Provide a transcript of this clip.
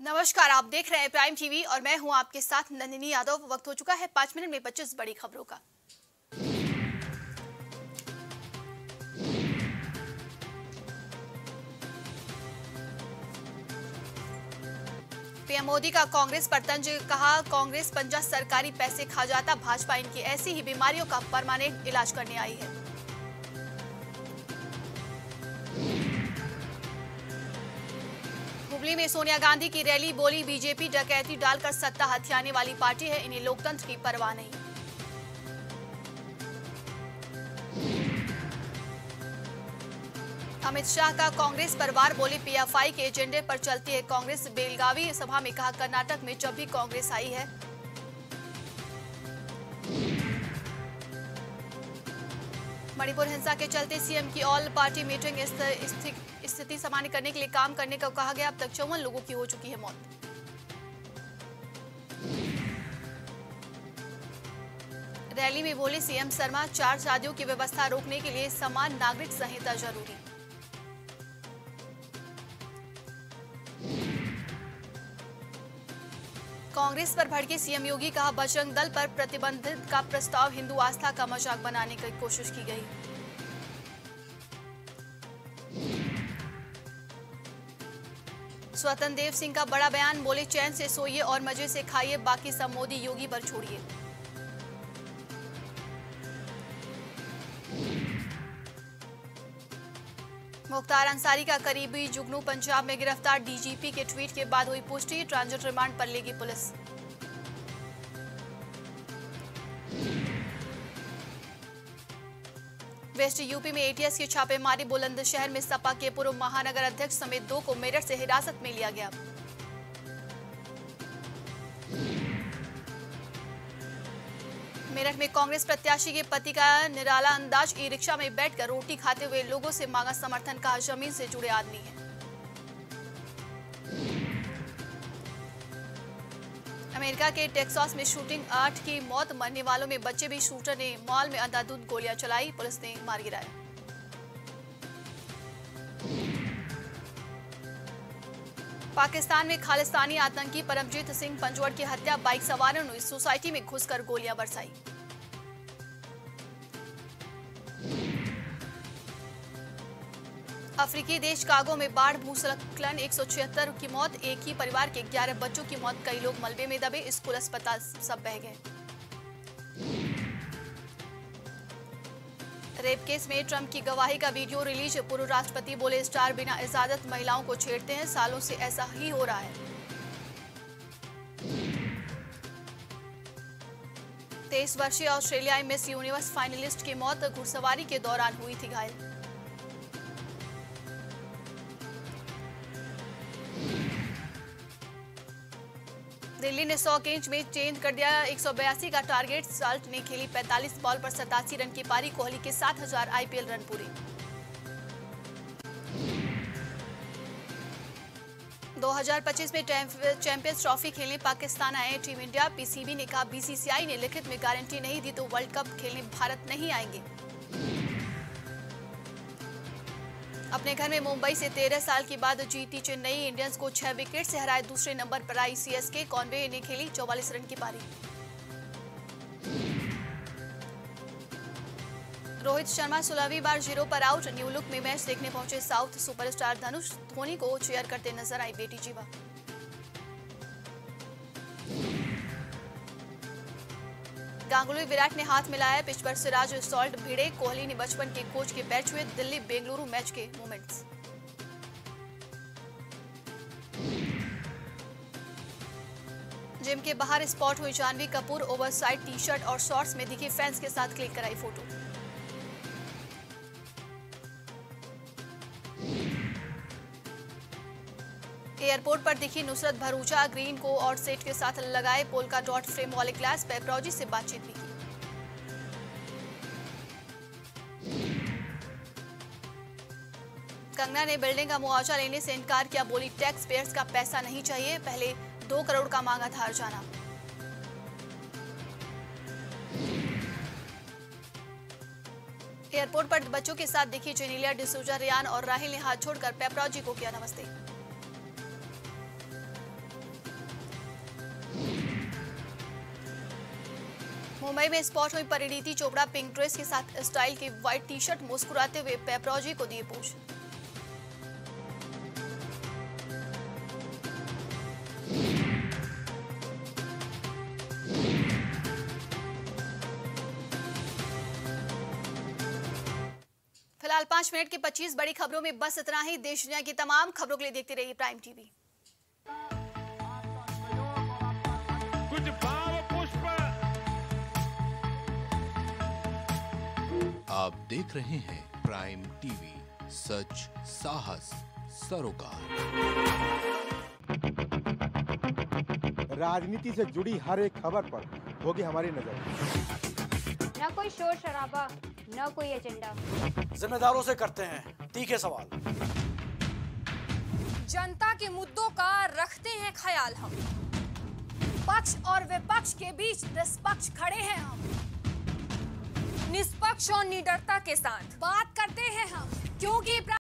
नमस्कार, आप देख रहे हैं प्राइम टीवी और मैं हूं आपके साथ नंदिनी यादव। वक्त हो चुका है 5 मिनट में 25 बड़ी खबरों का। पीएम मोदी का कांग्रेस पर तंज, कहा कांग्रेस पंजा सरकारी पैसे खा जाता, भाजपा इनकी ऐसी ही बीमारियों का परमानेंट इलाज करने आई है। हुबली में सोनिया गांधी की रैली, बोली बीजेपी डकैती डालकर सत्ता हथियाने वाली पार्टी है, इन्हें लोकतंत्र की परवाह नहीं। अमित शाह का कांग्रेस पर वार, बोले पीएफआई के एजेंडे पर चलती है कांग्रेस। बेलगावी सभा में कहा कर्नाटक में जब भी कांग्रेस आई है। मणिपुर हिंसा के चलते सीएम की ऑल पार्टी मीटिंग, स्थिति सामान्य करने के लिए काम करने को कहा गया। अब तक 54 लोगों की हो चुकी है मौत। रैली में बोले सीएम शर्मा, 4 शादियों की व्यवस्था रोकने के लिए समान नागरिक संहिता जरूरी। कांग्रेस पर भड़के सीएम योगी, कहा बजरंग दल पर प्रतिबंधित का प्रस्ताव हिंदू आस्था का मजाक बनाने की कोशिश की गई। स्वतंत्र देव सिंह का बड़ा बयान, बोले चैन से सोइए और मजे से खाइए, बाकी सब मोदी योगी पर छोड़िए। मुख्तार अंसारी का करीबी जुगनू पंजाब में गिरफ्तार, डीजीपी के ट्वीट के बाद हुई पुष्टि, ट्रांजिट रिमांड पर लेगी पुलिस। वेस्ट यूपी में एटीएस की छापेमारी, बुलंदशहर में सपा के पूर्व महानगर अध्यक्ष समेत 2 को मेरठ से हिरासत में लिया गया। मेरठ में कांग्रेस प्रत्याशी के पति का निराला अंदाज, ई रिक्शा में बैठकर रोटी खाते हुए लोगों से मांगा समर्थन, कहा जमीन से जुड़े आदमी है। अमेरिका के टेक्सास में शूटिंग, 8 की मौत, मरने वालों में बच्चे भी। शूटर ने मॉल में अंधाधुंध गोलियां चलाई, पुलिस ने मार गिराया। पाकिस्तान में खालिस्तानी आतंकी परमजीत सिंह पंजवार की हत्या, बाइक सवारों ने सोसाइटी में घुसकर गोलियां बरसाई। अफ्रीकी देश कागो में बाढ़, भूस्खलन, 176 की मौत, एक ही परिवार के 11 बच्चों की मौत, कई लोग मलबे में दबे, स्कूल अस्पताल सब बह गए। रेप केस में ट्रंप की गवाही का वीडियो रिलीज, पूर्व राष्ट्रपति बोले स्टार बिना इजाजत महिलाओं को छेड़ते हैं, सालों से ऐसा ही हो रहा है। 23 वर्षीय ऑस्ट्रेलियाई मिस यूनिवर्स फाइनलिस्ट की मौत, घुड़सवारी के दौरान हुई थी घायल। दिल्ली ने 100 गेंद में चेंज कर दिया 182 का टारगेट, साल्ट ने खेली 45 बॉल पर 87 रन की पारी, कोहली के 7000 आईपीएल रन पूरे। 2025 में चैंपियंस ट्रॉफी खेलने पाकिस्तान आए टीम इंडिया, पीसीबी ने कहा बीसीसीआई ने लिखित में गारंटी नहीं दी तो वर्ल्ड कप खेलने भारत नहीं आएंगे। अपने घर में मुंबई से 13 साल के बाद जीती चेन्नई, इंडियंस को 6 विकेट से हराए, दूसरे नंबर पर आई सीएसके, कॉनवे ने खेली 44 रन की पारी। रोहित शर्मा 16वीं बार 0 पर आउट, न्यू लुक में मैच देखने पहुंचे साउथ सुपरस्टार धनुष, धोनी को चीयर करते नजर आई बेटी जीवा। गांगुली विराट ने हाथ मिलाया, पिच पर सिराज सॉल्ट भिड़े, कोहली ने बचपन के कोच के बैट छुए, दिल्ली बेंगलुरु मैच के मोमेंट्स। जिम के बाहर स्पॉट हुई जानवी कपूर, ओवरसाइज टी-शर्ट और शॉर्ट्स में दिखी, फैंस के साथ क्लिक कराई फोटो। एयरपोर्ट पर दिखी नुसरत भरूचा, ग्रीन को और सेट के साथ लगाए पोल्का डॉट फ्रेम वाले ग्लास, पेपरोजी से बातचीत भी की। कंगना ने बिल्डिंग का मुआवजा लेने से इनकार किया, बोली टैक्स पेयर्स का पैसा नहीं चाहिए, पहले 2 करोड़ का मांगा था हर्जाना। एयरपोर्ट पर बच्चों के साथ दिखी जेनेलिया डिसूजा, रियान और राहिल ने हाथ छोड़कर पेपरोजी को किया नमस्ते। मुंबई में स्पॉट हुई परिणीति चोपड़ा पिंक ड्रेस के साथ स्टाइल की व्हाइट टी शर्ट मुस्कुराते हुए पेपरोजी को दिए पोज। फिलहाल 5 मिनट की 25 बड़ी खबरों में बस इतना ही। देश दुनिया की तमाम खबरों के लिए देखते रहिए प्राइम टीवी। कुछ भाव पुष्प। आप देख रहे हैं प्राइम टीवी, सच साहस सरोकार। राजनीति से जुड़ी हर एक खबर पर होगी हमारी नजर। न कोई शोर शराबा, न कोई एजेंडा। जिम्मेदारों से करते हैं तीखे सवाल। जनता के मुद्दों का रखते हैं ख्याल हम। पक्ष और विपक्ष के बीच निष्पक्ष खड़े हैं हम। निष्पक्ष और निडरता के साथ बात करते हैं हम, क्योंकि